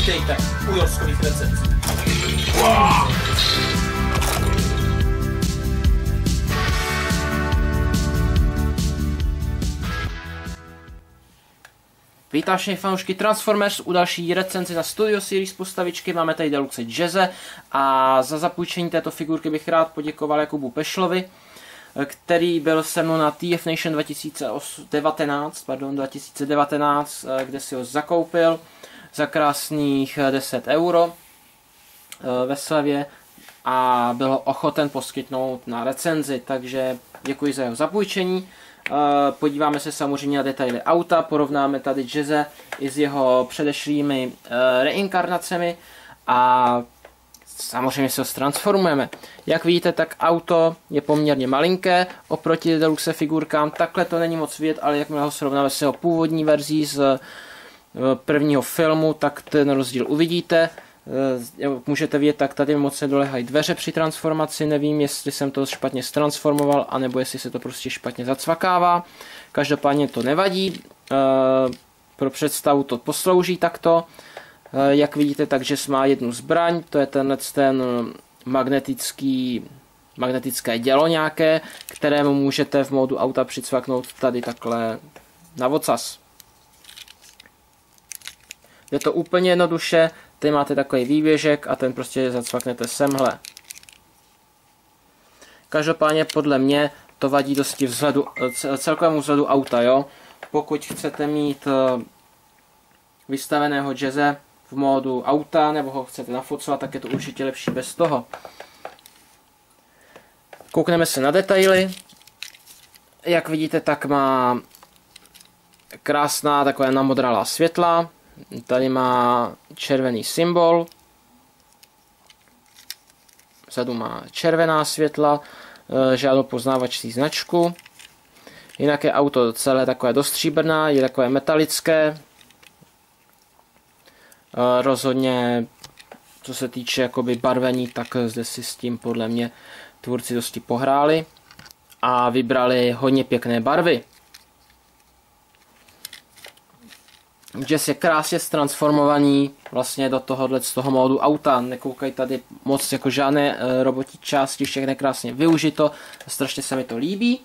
Vítejte u Jorskových recenzí. Vítám všechny fanoušky Transformers u další recenzi na Studio Series postavičky. Máme tady Deluxe Jazze a za zapůjčení této figurky bych rád poděkoval Jakubu Pešlovi, který byl se mnou na TF Nation 2019, kde si ho zakoupil za krásných 10 € ve slevě a byl ochoten poskytnout na recenzi, takže děkuji za jeho zapůjčení. Podíváme se samozřejmě na detaily auta, porovnáme tady Jazze i s jeho předešlými reinkarnacemi a samozřejmě se ho transformujeme. Jak vidíte, tak auto je poměrně malinké oproti Deluxe figurkám, takhle to není moc vidět, ale jakmile ho srovnáme s jeho původní verzí z prvního filmu, tak ten rozdíl uvidíte. Jak můžete vidět, tak tady moc nedolehají dveře při transformaci, nevím, jestli jsem to špatně ztransformoval, anebo jestli se to prostě špatně zacvakává. Každopádně to nevadí, pro představu to poslouží takto. Jak vidíte, takže má jednu zbraň, to je ten magnetické dělo nějaké, kterému můžete v módu auta přicvaknout tady takhle na ocas. Je to úplně jednoduše, tady máte takový výběžek a ten prostě zacvaknete semhle. Každopádně podle mě to vadí dosti vzhledu, celkovému vzhledu auta, jo. Pokud chcete mít vystaveného Jazze v módu auta, nebo ho chcete nafocovat, tak je to určitě lepší bez toho. Koukneme se na detaily. Jak vidíte, tak má krásná taková namodralá světla. Tady má červený symbol. Vzadu má červená světla, žádnou poznávací značku. Jinak je auto celé takové dost stříbrná, je takové metalické. Rozhodně, co se týče jakoby barvení, tak zde si s tím podle mě tvůrci dosti pohráli a vybrali hodně pěkné barvy. Jazz je krásně ztransformovaný vlastně do z toho módu auta. Nekoukají tady moc jako žádné robotí části, všechno krásně využito. Strašně se mi to líbí.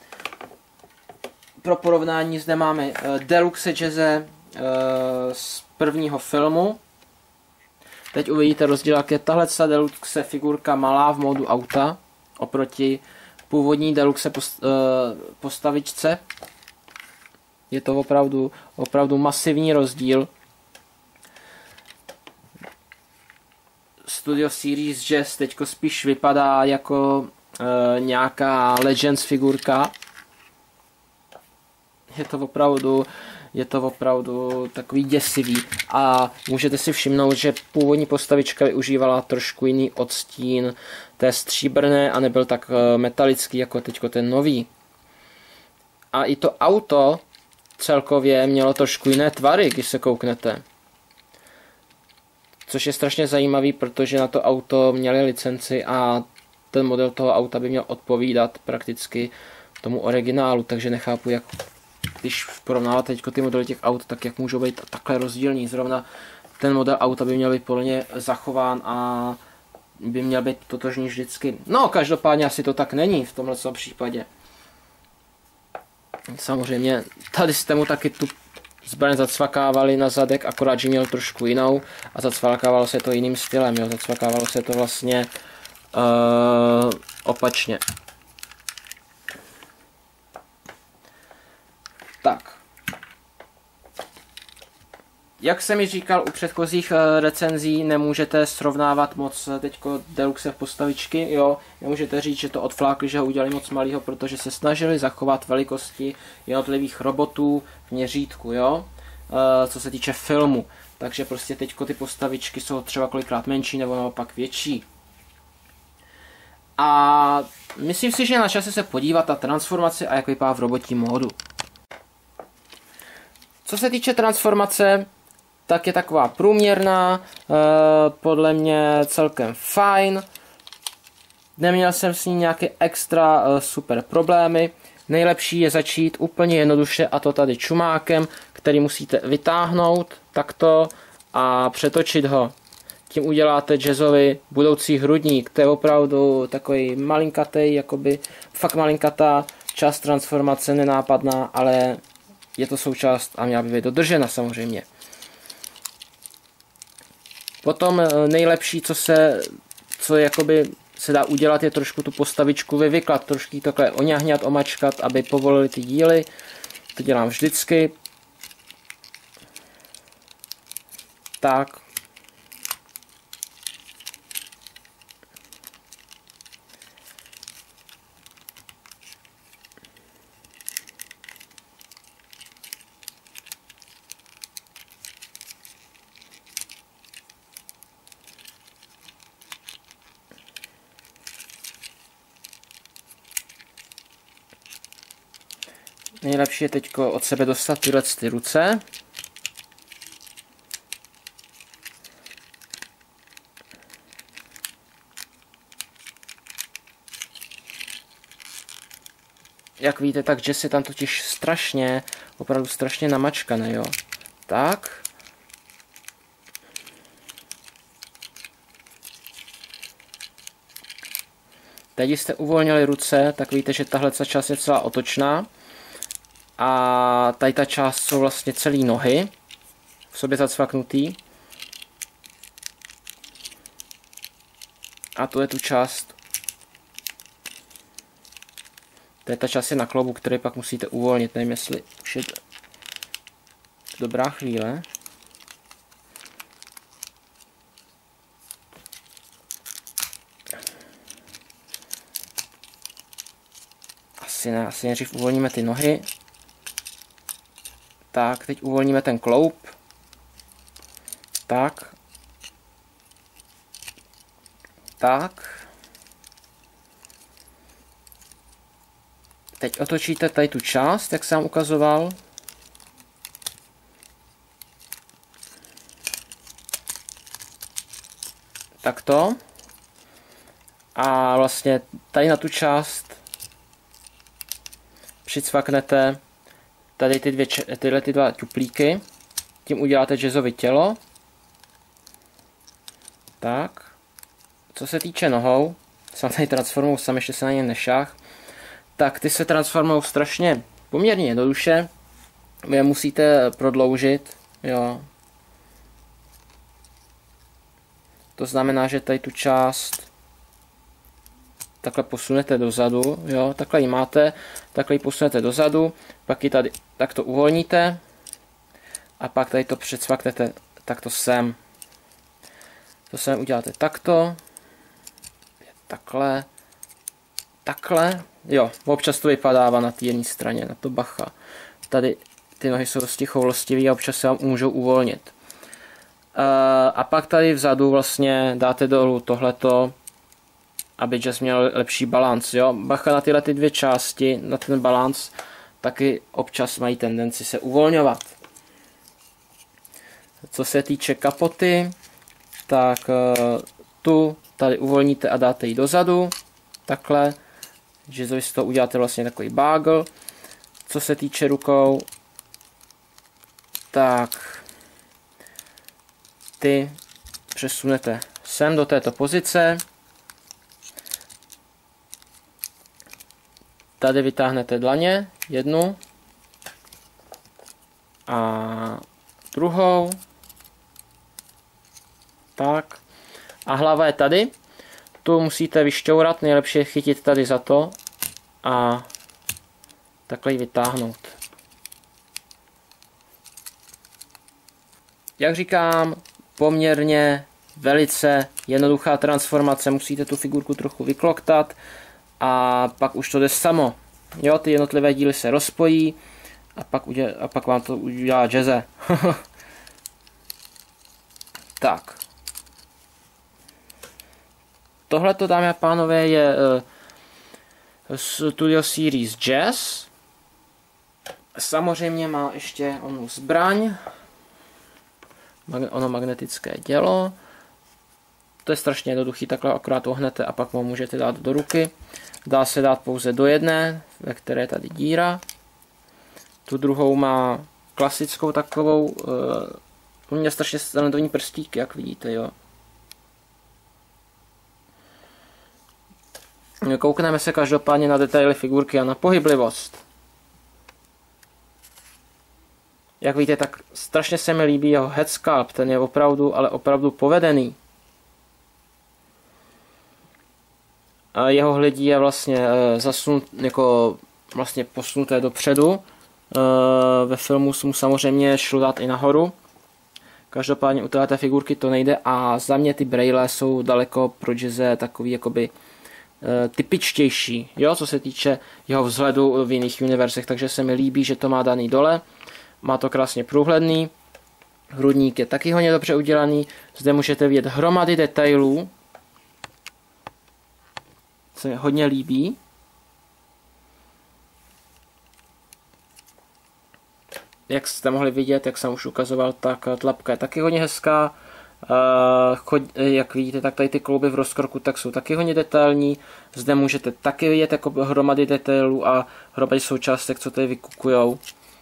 Pro porovnání zde máme Deluxe Jazze z prvního filmu. Teď uvidíte rozdíl, jak je tahle Deluxe figurka malá v módu auta oproti původní Deluxe postavičce. Je to opravdu masivní rozdíl. Studio Series Jazz teďko spíš vypadá jako nějaká Legends figurka. Je to opravdu takový děsivý a můžete si všimnout, že původní postavička využívala trošku jiný odstín té stříbrné a nebyl tak metalický jako teďko ten nový. A i to auto celkově mělo trošku jiné tvary, když se kouknete. Což je strašně zajímavý, protože na to auto měli licenci a ten model toho auta by měl odpovídat prakticky tomu originálu, takže nechápu, jak když porovnáváte teďko ty modely těch aut, tak jak můžou být takhle rozdílní. Zrovna ten model auta by měl být podle mě zachován a by měl být totožný vždycky. No, každopádně asi to tak není v tomhle případě. Samozřejmě, tady jste mu taky tu zbraň zacvakávali na zadek, akorát, že měl trošku jinou a zacvakávalo se to jiným stylem, jo? Zacvakávalo se to vlastně opačně. Tak. Jak jsem mi říkal u předchozích recenzí, nemůžete srovnávat moc teďko Deluxe postavičky, jo. Nemůžete říct, že to odflákli, že ho udělali moc malýho, protože se snažili zachovat velikosti jednotlivých robotů v měřítku, jo. Co se týče filmu. Takže prostě teďko ty postavičky jsou třeba kolikrát menší nebo naopak větší. A myslím si, že je na čase se podívat na transformaci a jak vypadá v robotím módu. Co se týče transformace, tak je taková průměrná, podle mě celkem fajn. Neměl jsem s ní nějaké extra super problémy. Nejlepší je začít úplně jednoduše, a to tady čumákem, který musíte vytáhnout takto a přetočit ho. Tím uděláte jazzový budoucí hrudník. To je opravdu takový malinkatý, jakoby fakt malinkatá část transformace, nenápadná, ale je to součást a měla by být dodržena samozřejmě. Potom nejlepší, co jakoby se dá udělat, je trošku tu postavičku vyvyklat, trošku takhle oňahňat, omačkat, aby povolili ty díly. To dělám vždycky. Tak. Nejlepší je teď od sebe dostat tyhle ty ruce. Jak víte, tak jazz je tam totiž strašně, opravdu strašně namačkaný, jo. Tak. Teď jste uvolnili ruce, tak víte, že tahle část je celá otočná. A tady ta část jsou vlastně celé nohy v sobě zacvaknutý. A to je tu část. To je ta část je na klobu, který pak musíte uvolnit. Nevím, jestli už je dobrá chvíle. Asi ne, asi nejdřív uvolníme ty nohy. Tak, teď uvolníme ten kloub. Tak. Tak. Teď otočíte tady tu část, jak jsem ukazoval. Takto. A vlastně tady na tu část přicvaknete tady tyhle dva ťuplíky. Tím uděláte jazzové tělo. Tak. Co se týče nohou, jsem tady transformují sám, ještě se na ně nešách. Tak ty se transformují strašně poměrně jednoduše. Vy je musíte prodloužit. Jo. To znamená, že tady tu část takhle posunete dozadu, jo, takhle ji máte, takhle ji posunete dozadu, pak ji tady takto uvolníte a pak tady to předsvaknete takto sem. To sem uděláte takto, takhle, takhle, jo, občas to vypadává na té jedné straně, na to bacha. Tady ty nohy jsou dosti choulostivé a občas se vám můžou uvolnit. A pak tady vzadu vlastně dáte dolů tohleto, aby jazz měl lepší balans, jo. Bacha na tyhle ty dvě části, na ten balans, taky občas mají tendenci se uvolňovat. Co se týče kapoty, tak tu tady uvolníte a dáte ji dozadu, takhle, jazzovi z toho uděláte vlastně takový bagel. Co se týče rukou, tak ty přesunete sem do této pozice. Tady vytáhnete dlaně, jednu a druhou. Tak. A hlava je tady. Tu musíte vyšťourat, nejlepší je chytit tady za to a takhle ji vytáhnout. Jak říkám, poměrně velice jednoduchá transformace, musíte tu figurku trochu vykloktat a pak už to jde samo. Jo, ty jednotlivé díly se rozpojí a pak vám to udělá jazze. Tak. Tohleto, dámy a pánové, je Studio Series Jazz. Samozřejmě má ještě onu zbraň, ono magnetické dělo. To je strašně jednoduchý, takhle akorát ohnete a pak ho můžete dát do ruky. Dá se dát pouze do jedné, ve které je tady díra. Tu druhou má klasickou takovou On měl strašně srandovní prstíky, jak vidíte, jo. Koukneme se každopádně na detaily figurky a na pohyblivost. Jak vidíte, tak strašně se mi líbí jeho head sculpt, ten je opravdu, ale opravdu povedený. A jeho hledí je vlastně jako vlastně posunuté dopředu. Ve filmu mu samozřejmě šlo dát i nahoru. Každopádně u této figurky to nejde a za mě ty brejle jsou daleko pro Jazze takový jakoby typičtější, jo, co se týče jeho vzhledu v jiných univerzech, takže se mi líbí, že to má daný dole. Má to krásně průhledný. Hrudník je taky hodně dobře udělaný. Zde můžete vidět hromady detailů. Se mi hodně líbí. Jak jste mohli vidět, jak jsem už ukazoval, tak tlapka je taky hodně hezká. Jak vidíte, tak tady ty klouby v rozkroku tak jsou taky hodně detailní. Zde můžete taky vidět jako hromady detailů a hromady součástek, co tady vykukujou.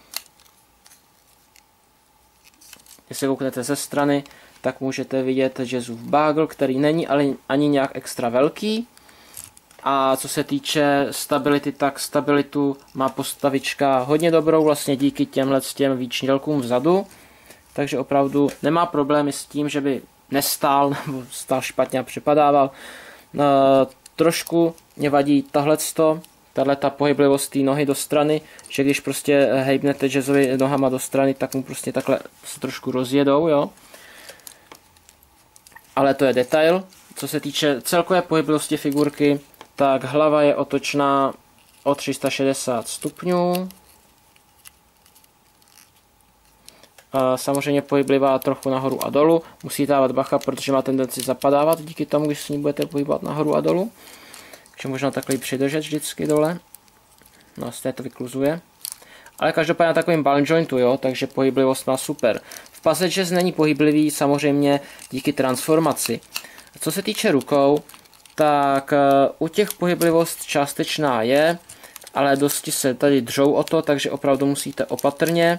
Když se kouknete ze strany, tak můžete vidět Jazzův bagel, který není ale ani nějak extra velký. A co se týče stability, tak stabilitu má postavička hodně dobrou vlastně díky těm výčnělkům vzadu. Takže opravdu nemá problémy s tím, že by nestál nebo stál špatně a připadával. Trošku mě vadí tahleta pohyblivost té nohy do strany, že když prostě hejbnete Jazzovi nohama do strany, tak mu prostě takhle se trošku rozjedou, jo. Ale to je detail. Co se týče celkové pohyblivosti figurky, tak hlava je otočná o 360 stupňů. Samozřejmě pohyblivá trochu nahoru a dolů. Musíte dávat bacha, protože má tendenci zapadávat díky tomu, když s ní budete pohybovat nahoru a dolů. Takže možná takhle přidržet vždycky dole. No, z té to vykluzuje. Ale každopádně na takovým ball jointu, jo, takže pohyblivost má super. V pase Jazz není pohyblivý samozřejmě díky transformaci. Co se týče rukou, tak u těch pohyblivost částečná je, ale dosti se tady dřou o to, takže opravdu musíte opatrně.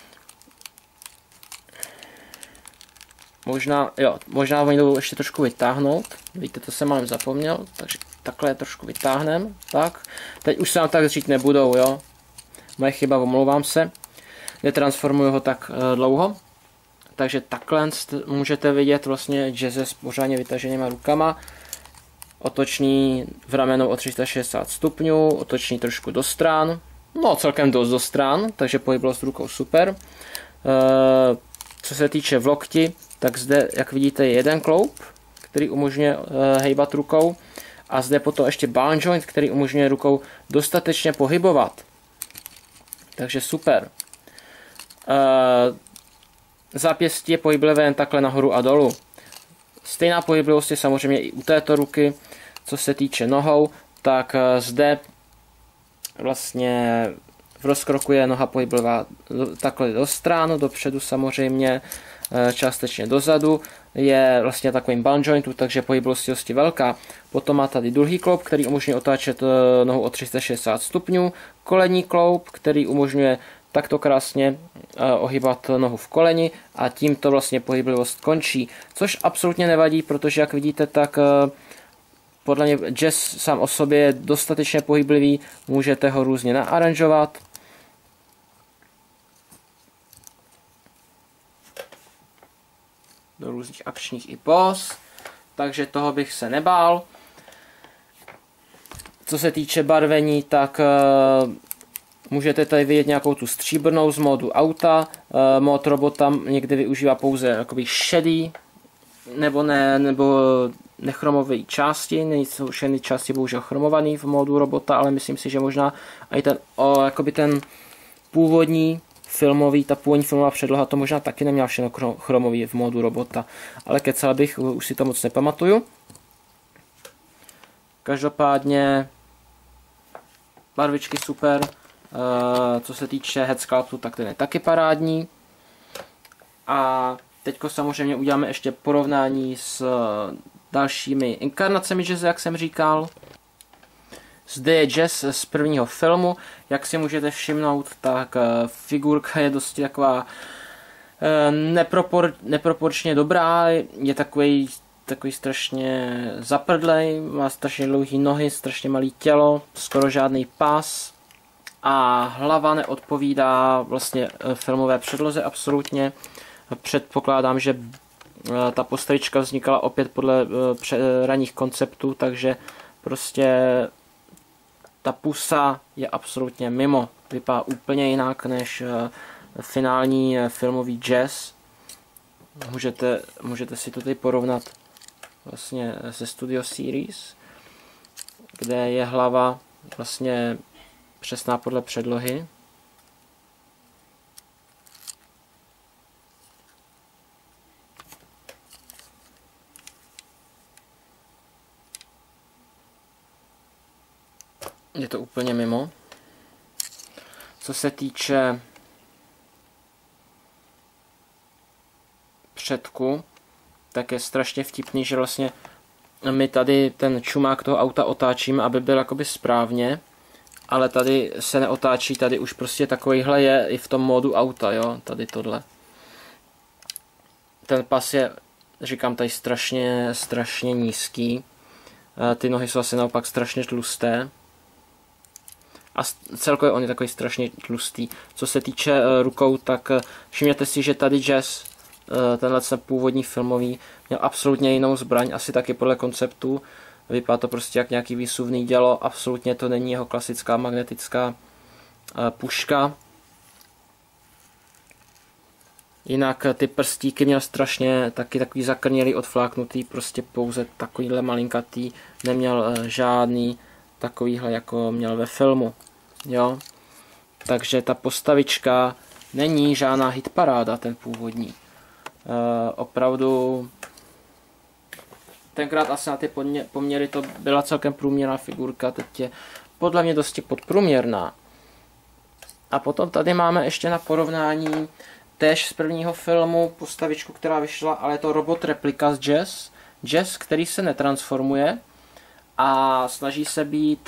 Možná oni jdou ještě trošku vytáhnout. Víte, to jsem mám zapomněl, takže takhle je trošku vytáhnem. Tak. Teď už se nám tak říct nebudou, jo. Moje chyba, omlouvám se. Netransformuju ho tak dlouho. Takže takhle můžete vidět vlastně Jazze s pořádně vytaženýma rukama. Otočný v ramenou o 360 stupňů, otočný trošku do stran. No, celkem dost do stran, takže pohyblivost rukou super. Co se týče v lokti, tak zde, jak vidíte, je jeden kloup, který umožňuje hejbat rukou. A zde potom ještě ball joint, který umožňuje rukou dostatečně pohybovat. Takže super. Zápěstí je pohyblivé jen takhle nahoru a dolů. Stejná pohyblivost je samozřejmě i u této ruky. Co se týče nohou, tak zde vlastně v rozkroku je noha pohyblivá takhle do stranu, dopředu samozřejmě, částečně dozadu. Je vlastně takovým ball jointu, takže pohyblivost je dosti velká. Potom má tady druhý kloup, který umožňuje otáčet nohu o 360 stupňů. Kolenní kloup, který umožňuje takto krásně ohýbat nohu v koleni a tímto vlastně pohyblivost končí. Což absolutně nevadí, protože jak vidíte, tak podle mě Jazz sám o sobě je dostatečně pohyblivý, můžete ho různě naaranžovat. Do různých akčních i pos, takže toho bych se nebál. Co se týče barvení, tak můžete tady vidět nějakou tu stříbrnou z módu auta. Mód robota někdy využívá pouze jakoby šedý nebo nechromové části. Nejsou všechny části bohužel chromovaný v módu robota, ale myslím si, že možná i ten původní ta původní filmová předloha to možná taky neměla všechno chromový v módu robota. Ale kecal bych, už si to moc nepamatuju. Každopádně barvičky super. Co se týče head sculptu, tak ten je taky parádní. A teďko samozřejmě uděláme ještě porovnání s dalšími inkarnacemi Jazze, jak jsem říkal. Zde je Jazz z prvního filmu. Jak si můžete všimnout, tak figurka je dosti taková neproporčně dobrá, je takový strašně zaprdlej, má strašně dlouhé nohy, strašně malé tělo, skoro žádný pás a hlava neodpovídá vlastně filmové předloze absolutně. Předpokládám, že ta postavička vznikala opět podle raných konceptů, takže prostě ta pusa je absolutně mimo. Vypadá úplně jinak než finální filmový Jazz. Můžete si to tady porovnat vlastně se Studio Series, kde je hlava vlastně přesná podle předlohy. Je to úplně mimo. Co se týče předku, tak je strašně vtipný, že vlastně my tady ten čumák toho auta otáčíme, aby byl jakoby správně, ale tady se neotáčí, tady už prostě takovýhle je i v tom módu auta, jo, tady tohle. Ten pas je, říkám, tady strašně nízký, ty nohy jsou asi naopak strašně tlusté. A celkově on je takový strašně tlustý. Co se týče rukou, tak všimněte si, že tady Jazz, tenhle původní filmový, měl absolutně jinou zbraň, asi taky podle konceptu. Vypadá to prostě jak nějaký výsuvný dělo, absolutně to není jeho klasická magnetická puška. Jinak ty prstíky měl strašně taky takový zakrnělý, odfláknutý, prostě pouze takovýhle malinkatý, neměl žádný takovýhle, jako měl ve filmu. Jo? Takže ta postavička není žádná hitparáda, ten původní. Opravdu tenkrát asi na ty poměry to byla celkem průměrná figurka, teď je podle mě dosti podprůměrná. A potom tady máme ještě na porovnání též z prvního filmu postavičku, která vyšla, ale je to robot replika z Jazz. Jazz, který se netransformuje a snaží se být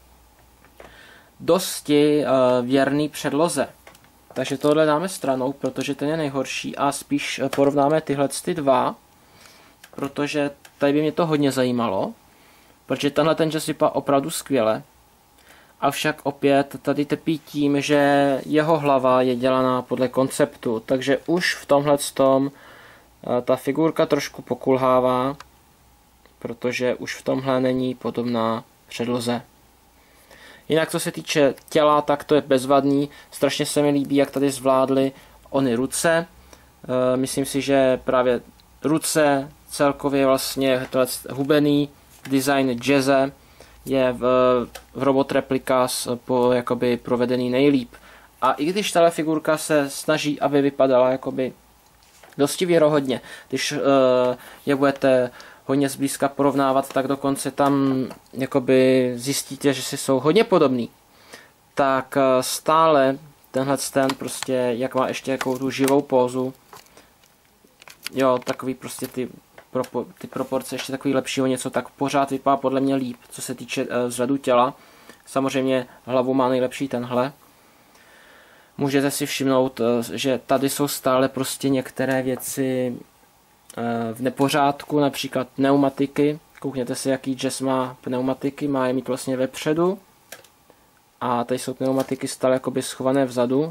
dosti věrný předloze. Takže tohle dáme stranou, protože ten je nejhorší a spíš porovnáme tyhle dva, protože tady by mě to hodně zajímalo, protože tenhle ten Jazz vypadá opravdu skvěle. Avšak opět tady trpí tím, že jeho hlava je dělaná podle konceptu, takže už v tomhle ta figurka trošku pokulhává, protože už v tomhle není podobná předloze. Jinak co se týče těla, tak to je bezvadný. Strašně se mi líbí, jak tady zvládly ony ruce. Myslím si, že právě ruce celkově vlastně hubený design Jazze je v Robot Replicas jakoby provedený nejlíp. A i když tahle figurka se snaží, aby vypadala jakoby dosti věrohodně, když je budete hodně zblízka porovnávat, tak dokonce tam jakoby zjistíte, že si jsou hodně podobný. Tak stále tenhle prostě, jak má ještě jakou tu živou pózu, jo, takový prostě ty proporce ještě takový lepší o něco, tak pořád vypadá podle mě líp, co se týče vzhledu těla. Samozřejmě hlavu má nejlepší tenhle. Můžete si všimnout, že tady jsou stále prostě některé věci v nepořádku, například pneumatiky. Koukněte si, jaký Jazz má pneumatiky, má je mít vlastně vepředu. A tady jsou pneumatiky stále jakoby schované vzadu.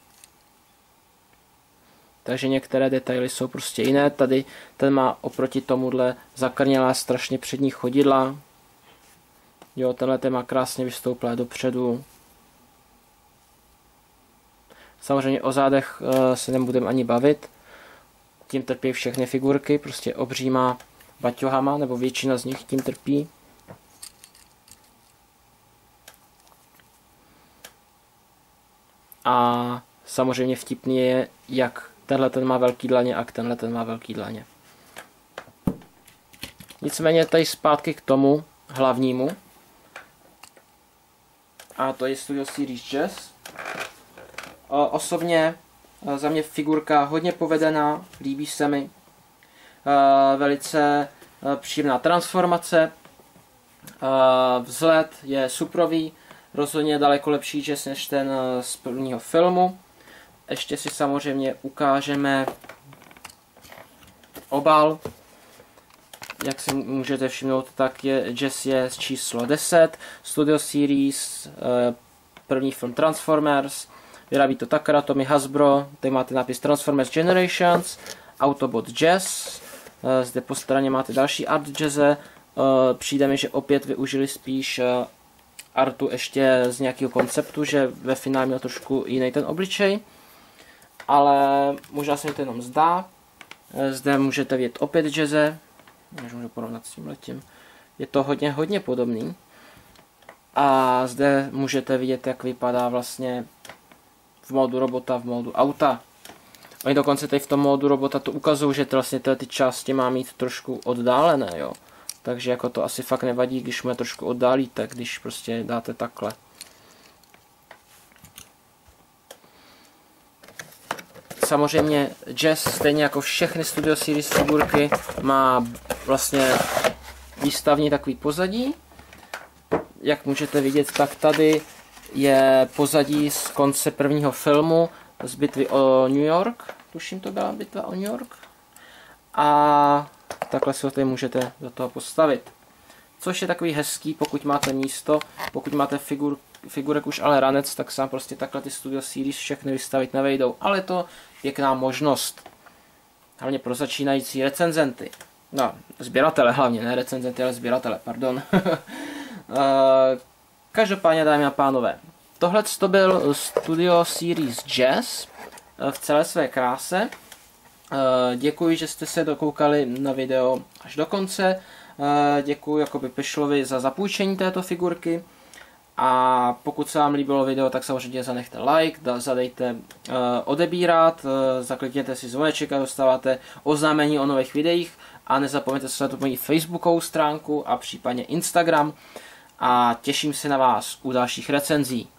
Takže některé detaily jsou prostě jiné. Tady ten má oproti tomuhle zakrnělá strašně přední chodidla. Jo, tenhle ten má krásně vystouplé dopředu. Samozřejmě o zádech se nebudeme ani bavit. Tím trpí všechny figurky, prostě obříma baťohama, nebo většina z nich tím trpí. A samozřejmě vtipný je, jak tenhle ten má velký dlaně a tenhle ten má velký dlaně. Nicméně tady zpátky k tomu hlavnímu. A to je Studio Series Jazz. Osobně za mě figurka hodně povedená, líbí se mi. Velice příjemná transformace. Vzhled je suprový, rozhodně daleko lepší Jazz než ten z prvního filmu. ještě si samozřejmě ukážeme obal. Jak si můžete všimnout, tak je Jazz je číslo 10, Studio Series, první film Transformers, vyrábí to Takara Tomy Hasbro, tady máte nápis Transformers Generations, Autobot Jazz, zde po straně máte další art jazze, přijde mi, že opět využili spíš artu ještě z nějakého konceptu, že ve finále měl trošku jiný ten obličej, ale možná se mi to jenom zdá. Zde můžete vidět opět jazze, můžu porovnat s tímhletím. Je to hodně podobný. A zde můžete vidět, jak vypadá vlastně v módu robota, v módu auta. Oni dokonce tady v tom módu robota to ukazují, že vlastně ty části má mít trošku oddálené, jo. Takže jako to asi fakt nevadí, když mu je trošku oddálíte, když prostě dáte takhle. Samozřejmě Jazz, stejně jako všechny Studio Series figurky, má vlastně výstavní takový pozadí. Jak můžete vidět, tak tady je pozadí z konce prvního filmu z bitvy o New York. Tuším, to byla bitva o New York. A takhle si ho tady můžete do toho postavit. Což je takový hezký, pokud máte místo, pokud máte figurek už ale ranec, tak sám prostě takhle ty Studio Series všechny vystavit nevejdou. Ale je to pěkná možnost. Hlavně pro začínající recenzenty. No, sběratele hlavně, ne recenzenty, ale sběratele, pardon. Každopádně, dámy a pánové, tohle to byl Studio Series Jazz v celé své kráse. Děkuji, že jste se dokoukali na video až do konce. Děkuji jakoby Pešlovi za zapůjčení této figurky. A pokud se vám líbilo video, tak samozřejmě zanechte like, zadejte odebírat, zaklikněte si zvoneček a dostáváte oznámení o nových videích. A nezapomeňte sledovat moji Facebookovou stránku a případně Instagram. A těším se na vás u dalších recenzí.